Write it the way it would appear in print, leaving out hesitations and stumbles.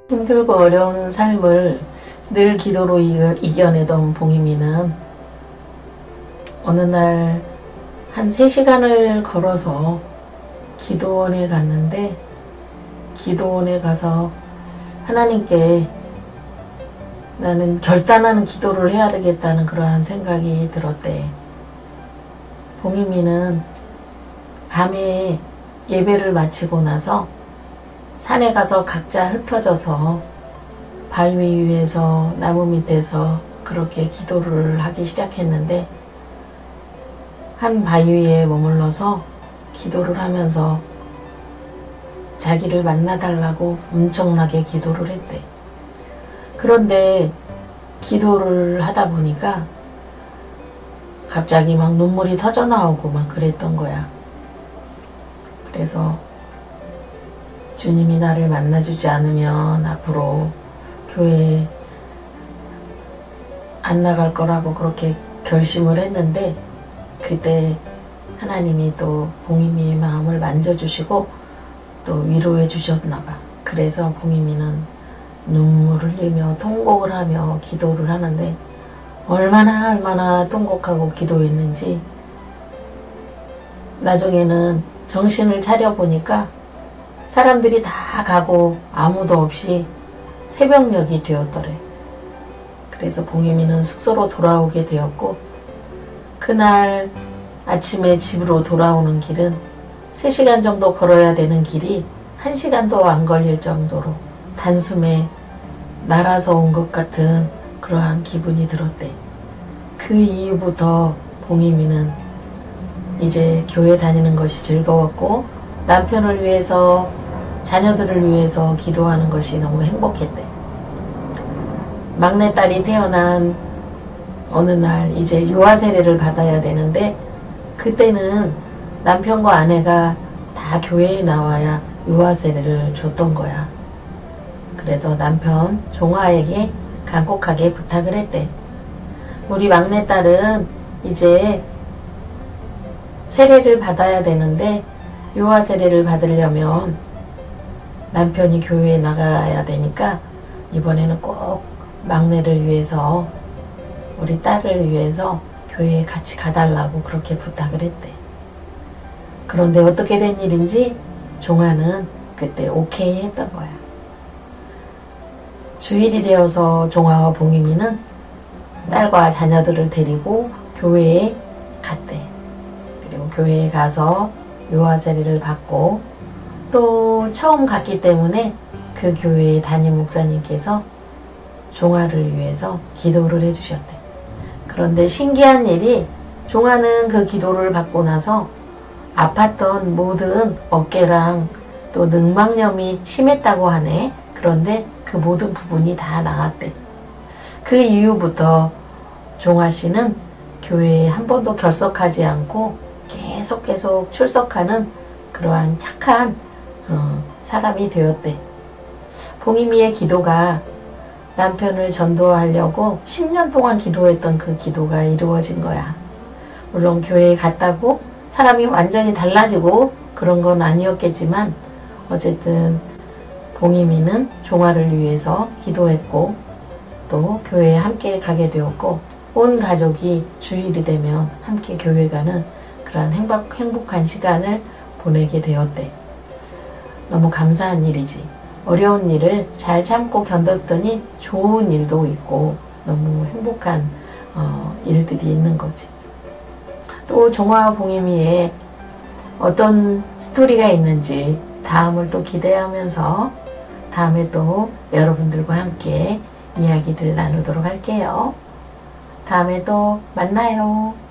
힘들고 어려운 삶을 늘 기도로 이겨내던 봉이미는 어느 날 한 3시간을 걸어서 기도원에 갔는데, 기도원에 가서 하나님께 나는 결단하는 기도를 해야 되겠다는 그러한 생각이 들었대. 봉이미는 밤에 예배를 마치고 나서 산에 가서 각자 흩어져서 바위 위에서 나무 밑에서 그렇게 기도를 하기 시작했는데, 한 바위 위에 머물러서 기도를 하면서 자기를 만나달라고 엄청나게 기도를 했대. 그런데 기도를 하다 보니까 갑자기 막 눈물이 터져 나오고 막 그랬던 거야. 그래서 주님이 나를 만나주지 않으면 앞으로 교회에 안 나갈 거라고 그렇게 결심을 했는데, 그때 하나님이 또 봉이미의 마음을 만져주시고 또 위로해 주셨나봐. 그래서 봉이미는 눈물을 흘리며 통곡을 하며 기도를 하는데, 얼마나 통곡하고 기도했는지 나중에는 정신을 차려보니까 사람들이 다 가고 아무도 없이 새벽녘이 되었더래. 그래서 봉이미는 숙소로 돌아오게 되었고, 그날 아침에 집으로 돌아오는 길은 3시간 정도 걸어야 되는 길이 1시간도 안 걸릴 정도로 단숨에 날아서 온 것 같은 그러한 기분이 들었대. 그 이후부터 봉이미는 이제 교회 다니는 것이 즐거웠고, 남편을 위해서, 자녀들을 위해서 기도하는 것이 너무 행복했대. 막내딸이 태어난 어느 날 이제 유아 세례를 받아야 되는데, 그때는 남편과 아내가 다 교회에 나와야 유아 세례를 줬던 거야. 그래서 남편 종아에게 간곡하게 부탁을 했대. 우리 막내딸은 이제 세례를 받아야 되는데, 유아 세례를 받으려면 남편이 교회에 나가야 되니까 이번에는 꼭 막내를 위해서, 우리 딸을 위해서 교회에 같이 가달라고 그렇게 부탁을 했대. 그런데 어떻게 된 일인지 종아는 그때 오케이 했던 거야. 주일이 되어서 종아와 봉이미는 딸과 자녀들을 데리고 교회에 갔대. 그리고 교회에 가서 유아 세례를 받고, 또 처음 갔기 때문에 그 교회의 담임 목사님께서 종아를 위해서 기도를 해주셨대. 그런데 신기한 일이, 종아는 그 기도를 받고 나서 아팠던 모든 어깨랑 또 늑막염이 심했다고 하네. 그런데 그 모든 부분이 다 나았대. 그 이후부터 종아 씨는 교회에 한 번도 결석하지 않고 계속 출석하는 그러한 착한 사람이 되었대. 봉이미의 기도가 남편을 전도하려고 10년 동안 기도했던 그 기도가 이루어진 거야. 물론 교회에 갔다고 사람이 완전히 달라지고 그런 건 아니었겠지만, 어쨌든 봉이미는 종아를 위해서 기도했고, 또 교회에 함께 가게 되었고, 온 가족이 주일이 되면 함께 교회 가는 그런 행복한 시간을 보내게 되었대. 너무 감사한 일이지. 어려운 일을 잘 참고 견뎠더니 좋은 일도 있고 너무 행복한 일들이 있는 거지. 또 종아와 봉이미의 어떤 스토리가 있는지 다음을 또 기대하면서 다음에 또 여러분들과 함께 이야기를 나누도록 할게요. 다음에 또 만나요.